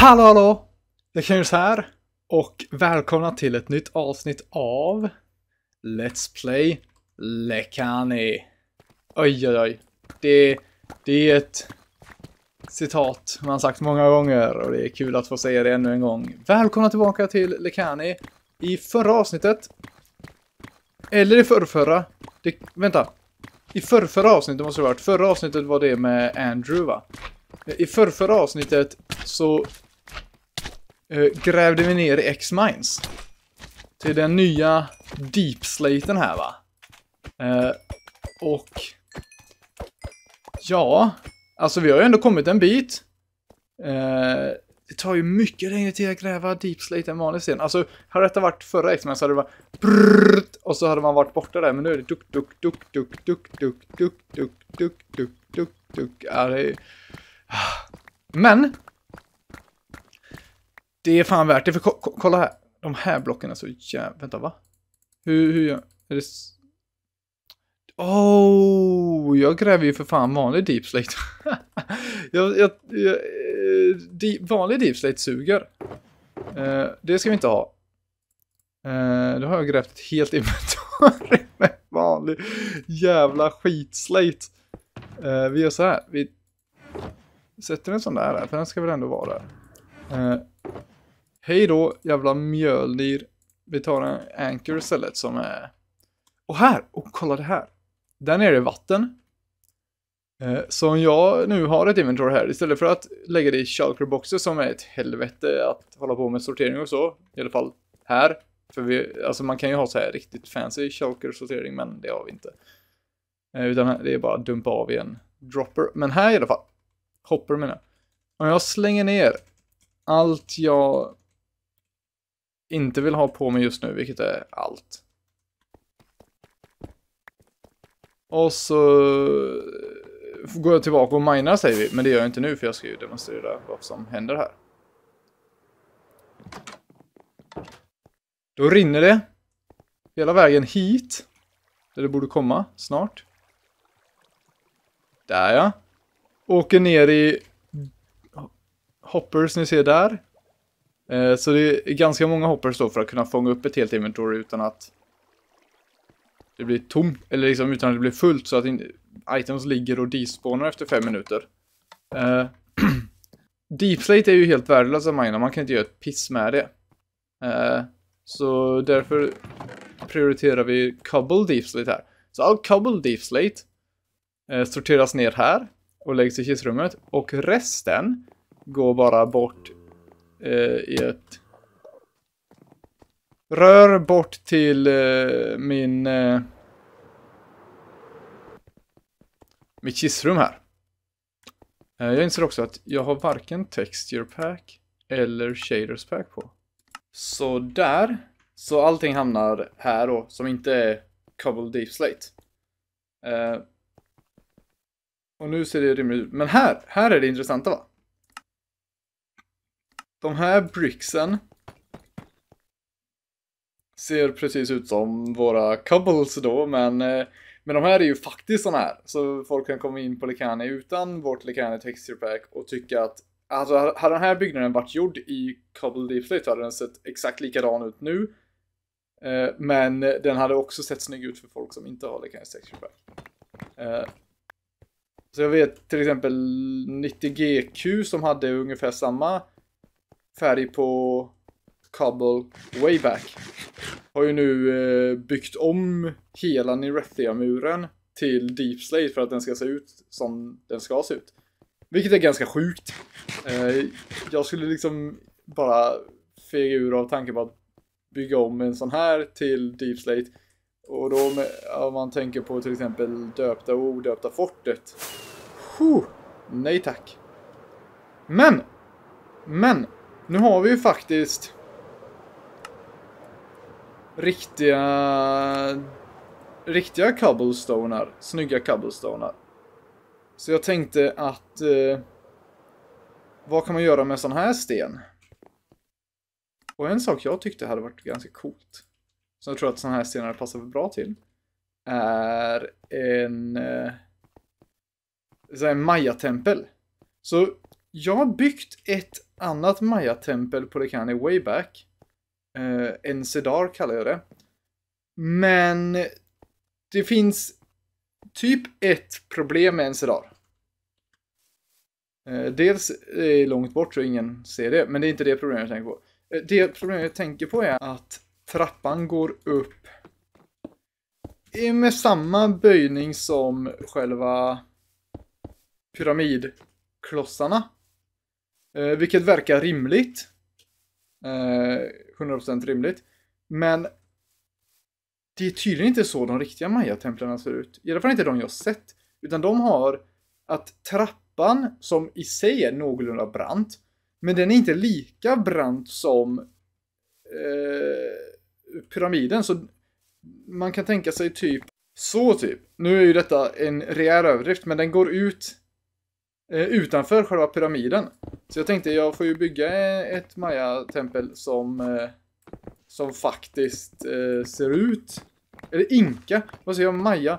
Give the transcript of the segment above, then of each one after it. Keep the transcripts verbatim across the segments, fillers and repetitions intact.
Hallå hallå! Det känns här och välkomna till ett nytt avsnitt av Let's Play Lekani. Oj oj oj. Det, det är ett citat man sagt många gånger och det är kul att få säga det ännu en gång. Välkomna tillbaka till Lekani. I förra avsnittet, eller i förrförra, det, vänta. I förrförra avsnittet måste det ha varit. Förra avsnittet var det med Andrew, va? I förrförra avsnittet så eh, grävde vi ner i X-Mines till den nya Deep Slaten här, va? Eh, och ja, alltså vi har ju ändå kommit en bit. Eh, det tar ju mycket längre tid att gräva Deep Slate än vanligt sen. Alltså, hade detta varit förra X-Mines så hade det varit brrrt, och så hade man varit borta där. Men nu är det duk duk duk duk duk duk duk duk duk duk duk duk. Ja, det är... Men det är fan värt det, för ko ko kolla här. De här blocken är så jävla... Vänta, va? Hur, hur gör... Är det... Oh, jag gräver ju för fan vanlig Deep Slate. jag, jag, jag, di, vanlig Deep Slate suger. Uh, det ska vi inte ha. Uh, då har jag grävt ett helt inventory med vanlig jävla skitslate. Uh, vi gör så här. Vi sätter en sån där här, för den ska väl ändå vara där. Uh, hej då, jävla mjöldir. Vi tar en anchor istället som är... Och här, och kolla det här. Där nere är vatten. Uh, så om jag nu har ett inventory här, istället för att lägga det i shulker boxer som är ett helvete att hålla på med sortering och så. I alla fall här. För vi, alltså man kan ju ha så här riktigt fancy shulker sortering, men det har vi inte. Uh, utan det är bara att dumpa av i en dropper. Men här i alla fall. Hopper menar jag. Om jag slänger ner allt jag inte vill ha på mig just nu, vilket är allt. Och så går jag tillbaka och minar, säger vi. Men det gör jag inte nu, för jag ska ju demonstrera vad som händer här. Då rinner det hela vägen hit, där det borde komma snart. Där ja. Åker ner i hoppers, ni ser där. Eh, så det är ganska många hoppers då för att kunna fånga upp ett helt inventory utan att det blir tomt, eller liksom utan att det blir fullt, så att items ligger och despawnar efter fem minuter. Eh, Deep Slate är ju helt värdelös att mina, man kan inte göra ett piss med det. Eh, så därför prioriterar vi Cobble Deep Slate här. Så all Cobble Deep Slate eh, sorteras ner här och läggs i kistrummet, och resten går bara bort eh, i ett rör bort till eh, min eh, mitt kistrum här. Eh, jag inser också att jag har varken texture pack eller shaders pack på. Så där, så allting hamnar här då, som inte är Cobble Deep Slate. Eh, och nu ser det rimligt ut. Men här, här är det intressanta, va? De här bricksen ser precis ut som våra cobbles då, men, men de här är ju faktiskt såna här. Så folk kan komma in på Lekani utan vårt Lekani texture pack och tycka att, alltså hade den här byggnaden varit gjord i Cobble Deep Slate så hade den sett exakt likadan ut nu. Men den hade också sett snygg ut för folk som inte har Lekani texture pack. Så jag vet till exempel nittio G Q som hade ungefär samma färg på Cobble way back har ju nu eh, byggt om hela Nirethia-muren till Deep Slate för att den ska se ut som den ska se ut. Vilket är ganska sjukt. Eh, jag skulle liksom bara fega ur av tanken på att bygga om en sån här till Deep Slate. Och då med, om man tänker på till exempel döpta och odöpta fortet. Huh, nej tack. Men, men, nu har vi ju faktiskt riktiga riktiga cobblestonar, snygga cobblestonar. Så jag tänkte att eh, vad kan man göra med sån här sten? Och en sak jag tyckte hade varit ganska coolt, som jag tror att sån här stenar passar bra till, är en eh, en Maya-tempel. Så jag har byggt ett annat Maya-tempel på Lekani way back. Uh, Ensedar kallar jag det. Men det finns typ ett problem med Ensedar. Uh, dels är det långt bort så ingen ser det. Men det är inte det problemet jag tänker på. Uh, det problemet jag tänker på är att trappan går upp med samma böjning som själva pyramidklossarna. Eh, vilket verkar rimligt. Eh, hundra procent rimligt. Men det är tydligen inte så de riktiga Maya-templarna ser ut. I alla fall inte de jag sett. Utan de har att trappan som i sig är någorlunda brant. Men den är inte lika brant som eh, pyramiden. Så man kan tänka sig typ så typ. Nu är ju detta en rejäl överdrift, men den går ut eh, utanför själva pyramiden. Så jag tänkte jag får ju bygga ett Maya-tempel som eh, som faktiskt eh, ser ut. Eller Inka. Vad säger jag? Maya.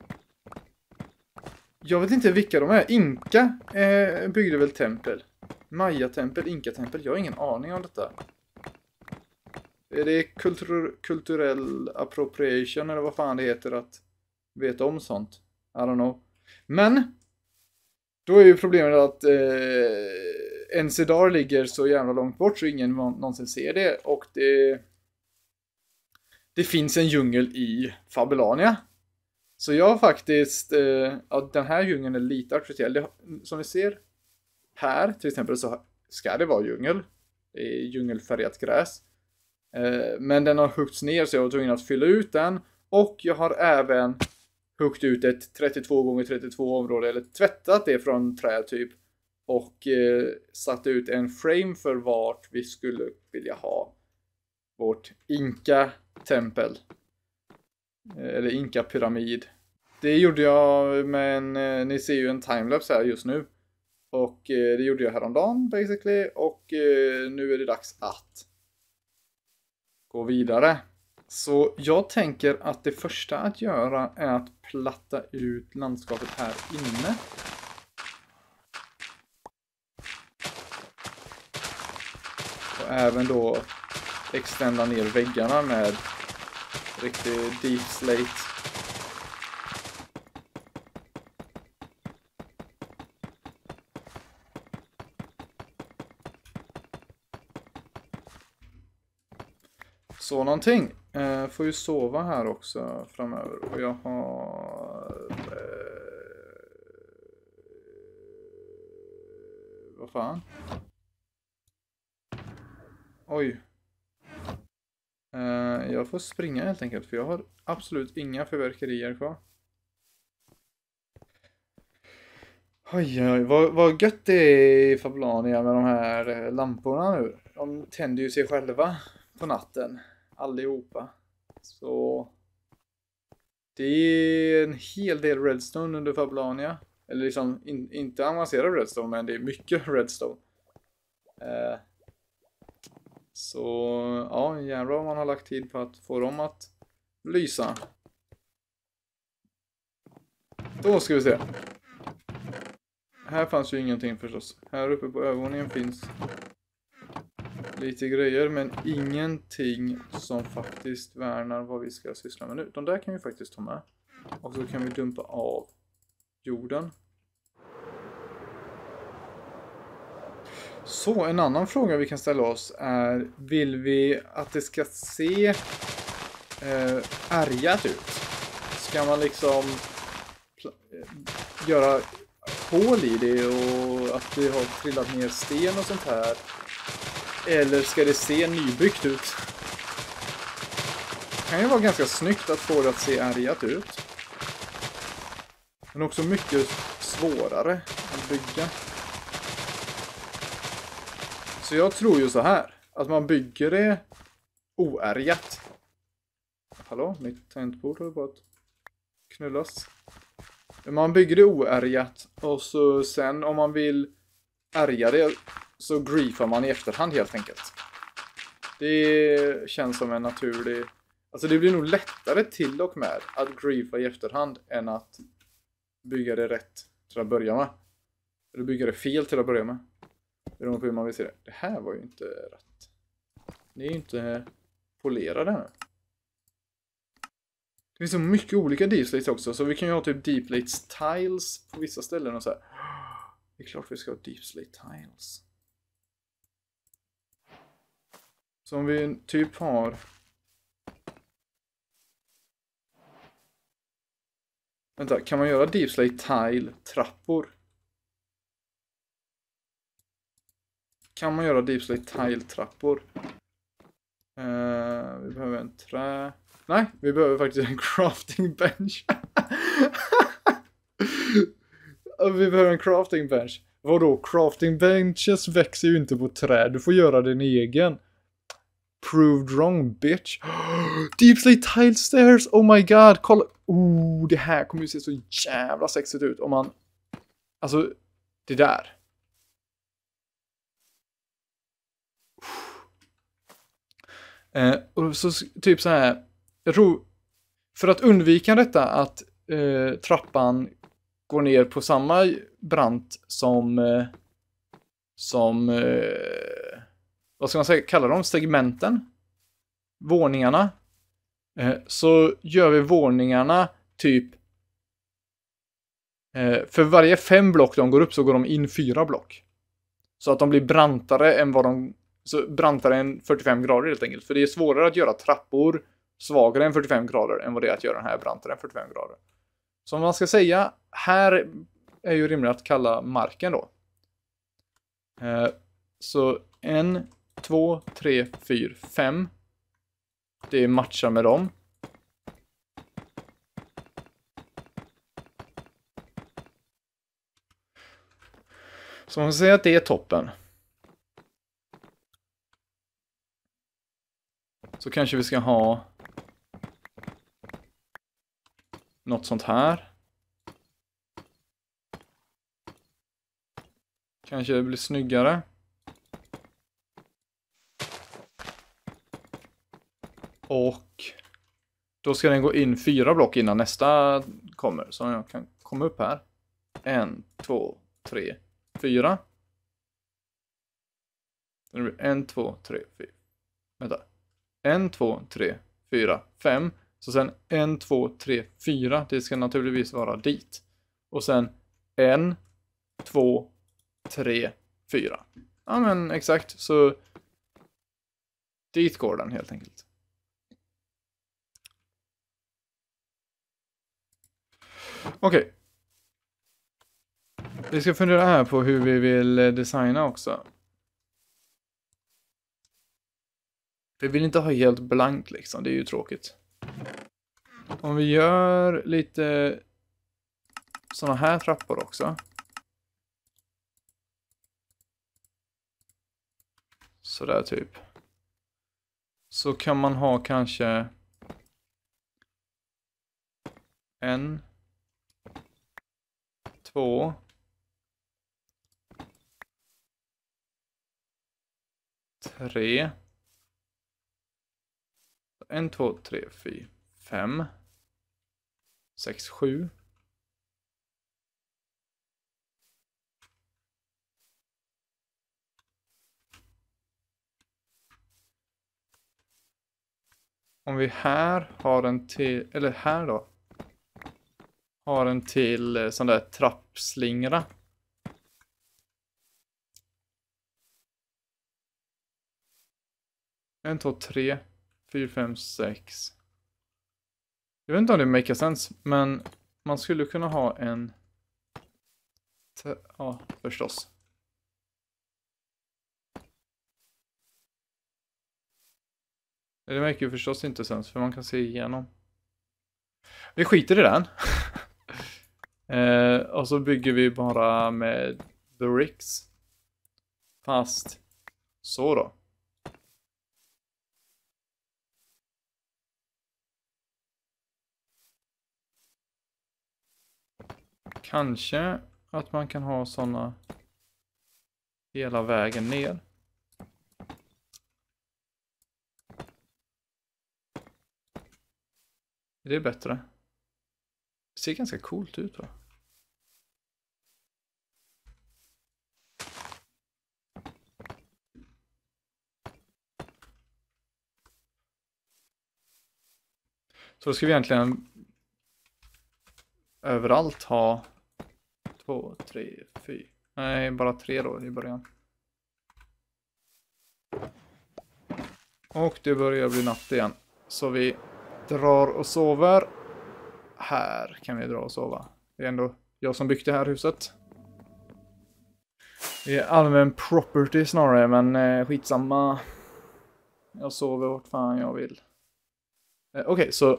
Jag vet inte vilka de är. Inka eh, byggde väl tempel. Maya-tempel, Inka-tempel. Jag har ingen aning om detta. Är det kultur kulturell appropriation eller vad fan det heter att veta om sånt? I don't know. Men då är ju problemet att eh, Ensedar ligger så jävla långt bort så ingen någonsin ser det. Och det, det finns en djungel i Fabulania. Så jag faktiskt, eh, ja, den här djungeln är lite artificiell. Det, som vi ser här till exempel så ska det vara djungel. Det är djungelfärgat gräs. Men den har huggts ner så jag var tvungen att fylla ut den. Och jag har även huggt ut ett trettiotvå gånger trettiotvå område. Eller tvättat det från trä typ. Och eh, satt ut en frame för vart vi skulle vilja ha vårt Inka-tempel. Eller Inka-pyramid. Det gjorde jag med en, eh, ni ser ju en timelapse här just nu. Och eh, det gjorde jag häromdagen basically. Och eh, nu är det dags att gå vidare. Så jag tänker att det första att göra är att platta ut landskapet här inne. Och även då extenda ner väggarna med riktig deep slate. Så någonting. Eh, får ju sova här också framöver. Och jag har... Eh, vad fan? Oj. Eh, jag får springa helt enkelt. För jag har absolut inga förverkerier kvar. Oj, oj, vad, vad gött det är i Fabulania med de här lamporna nu. De tänder ju sig själva på natten. Allihopa. Så det är en hel del redstone under Fabulania. Eller liksom in, inte avancerad redstone, men det är mycket redstone. Eh, så ja, jävlar om man har lagt tid på att få dem att lysa. Då ska vi se. Här fanns ju ingenting förstås. Här uppe på övervåningen finns lite grejer, men ingenting som faktiskt värnar vad vi ska syssla med nu. De där kan vi faktiskt ta med. Och så kan vi dumpa av jorden. Så en annan fråga vi kan ställa oss är: vill vi att det ska se eh, ärgat ut? Ska man liksom göra hål i det och att det har trillat ner sten och sånt här? Eller ska det se nybyggt ut? Det kan ju vara ganska snyggt att få det att se ärgat ut. Men också mycket svårare att bygga. Så jag tror ju så här. Att man bygger det oärgat. Hallå? Mitt tangentbord håller på att knullas. Man bygger det oärgat. Och så sen om man vill ärga det så griefar man i efterhand helt enkelt. Det känns som en naturlig... Alltså det blir nog lättare till och med att griefa i efterhand än att bygga det rätt till att börja med. Eller bygga det fel till att börja med. Beroende på hur man vill se det. Det här var ju inte rätt. Det är ju inte polerade nu. Det finns så mycket olika deep slates också. Så vi kan ju ha typ deep slates tiles på vissa ställen och så här. Det är klart vi ska ha deep slate tiles. Så om vi typ har... Vänta, kan man göra deep slate tile trappor? Kan man göra deep slate tile trappor? Uh, vi behöver en trä... Nej, vi behöver faktiskt en crafting bench. Vi behöver en crafting bench. Vadå? Crafting benches växer ju inte på träd. Du får göra din egen. Proved wrong, bitch. Deep slate tile stairs. Oh my god. Kolla. Oh, det här kommer ju se så jävla sexigt ut om man... Alltså, det där. Eh, och så typ så här. Jag tror, för att undvika detta att eh, trappan går ner på samma brant som eh, som eh, vad ska man säga, kalla dem, segmenten, våningarna, eh, så gör vi våningarna typ eh, för varje fem block de går upp så går de in fyra block. Så att de blir brantare än vad de så brantare än fyrtiofem grader helt enkelt. För det är svårare att göra trappor svagare än fyrtiofem grader än vad det är att göra den här brantare än fyrtiofem grader. Så om man ska säga, här är ju rimligt att kalla marken då. Eh, så en, två, tre, fyra, fem. Det matchar med dem. Så man ska säga att det är toppen. Så kanske vi ska ha något sånt här. Kanske det blir snyggare. Och då ska den gå in fyra block innan nästa kommer. Så jag kan komma upp här. En, två, tre, fyra. Det blir en, två, tre, fyra. Vänta. En, två, tre, fyra, fem. Så sen en, två, tre, fyra. Det ska naturligtvis vara dit. Och sen en, två, tre, fyra. Ja men exakt. Så dit går den helt enkelt. Okej. Okay. Vi ska fundera här på hur vi vill designa också. Vi vill inte ha helt blankt liksom. Det är ju tråkigt. Om vi gör lite såna här trappor också. Så där typ. Så kan man ha kanske en, två, tre, en, två, tre, fyra, fem, sex, sju. Om vi här har en till, eller här då, har en till sån där trappslingra. En, två, tre, fyra, fem, sex. Jag vet inte om det makes sense, men man skulle kunna ha en... Ja, förstås. Det verkar ju förstås inte sens, för man kan se igenom. Vi skiter i den. eh, och så bygger vi bara med bricks. Fast så då. Kanske att man kan ha såna hela vägen ner. Är det bättre? Det ser ganska coolt ut va? Så då ska vi egentligen överallt ha två, tre, fyra. Nej, bara tre då i början. Och det börjar bli natt igen. Så vi drar och sover. Här kan vi dra och sova. Det är ändå jag som byggt det här huset. Det är allmän property snarare, men eh, skitsamma. Jag sover vart fan jag vill. Eh, Okej, okay, så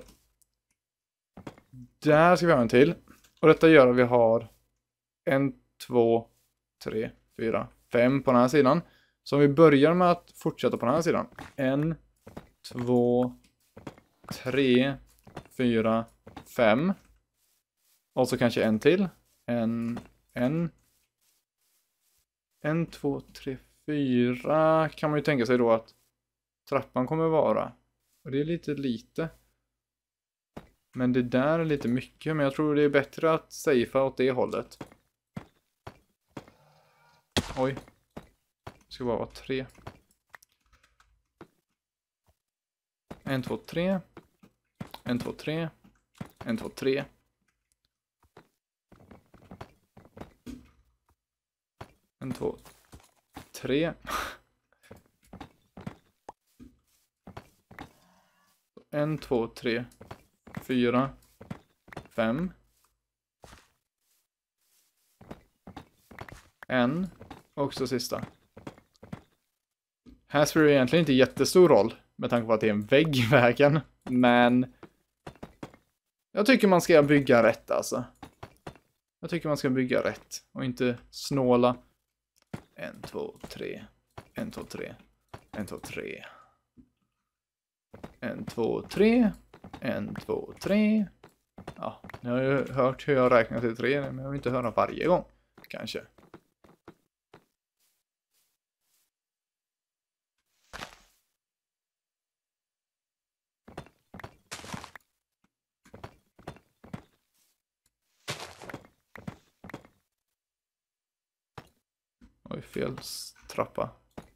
där ska vi ha en till. Och detta gör att vi har en, två, tre, fyra, fem på den här sidan. Så om vi börjar med att fortsätta på den här sidan. En, två, tre, fyra, fem. Och så kanske en till. En, en. En, två, tre, fyra. Kan man ju tänka sig då att trappan kommer vara. Och det är lite lite. Men det där är lite mycket. Men jag tror det är bättre att safea åt det hållet. Oj. Det ska bara vara tre. En, två, tre. En, två, tre. En, två, tre. En, två, tre. En, två, tre. Fyra. Fem. En. Och så sista. Här spelar det egentligen inte jättestor roll. Med tanke på att det är en vägg i vägen. Men jag tycker man ska bygga rätt alltså. Jag tycker man ska bygga rätt. Och inte snåla. En, två, tre. En, två, tre. En, två, tre. En, två, tre. En, två, tre. Ja, ni har ju hört hur jag räknar till tre. Men jag vill inte höra varje gång. Kanske. Oj, fel trappa.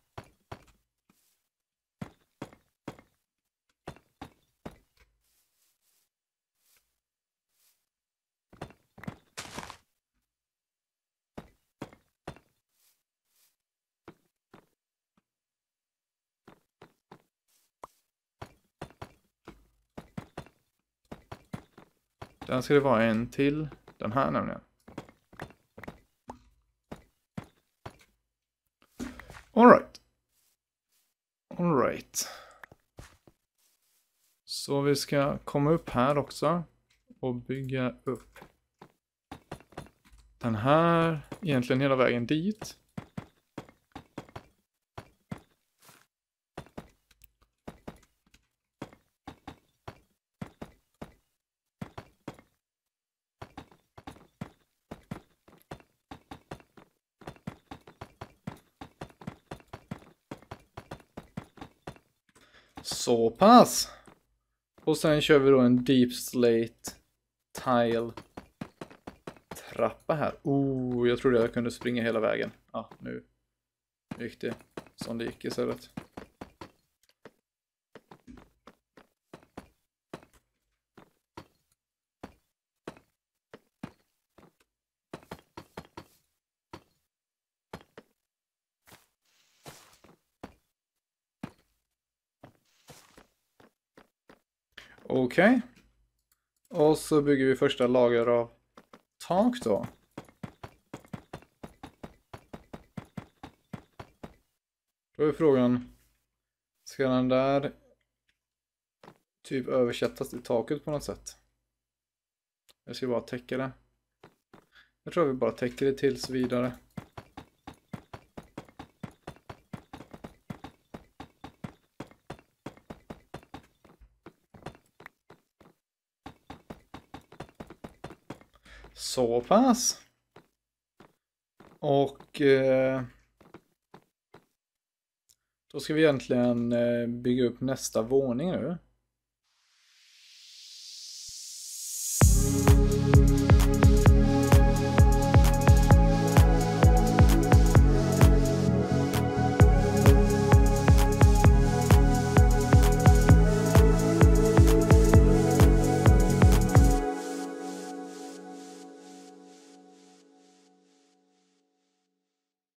Den ska det vara en till. Den här nämligen. Alright. Alright. Så vi ska komma upp här också. Och bygga upp. Den här. Egentligen hela vägen dit. Så pass. Och sen kör vi då en deep slate tile trappa här. Oh, jag trodde jag kunde springa hela vägen. Ja, nu gick det som det gick istället. Okej. Okay. Och så bygger vi första lager av tak då. Då är frågan, ska den där typ översättas till taket på något sätt? Jag ska bara täcka det. Jag tror vi bara täcker det tills vidare. Så pass. Och eh, då ska vi egentligen eh, bygga upp nästa våning nu.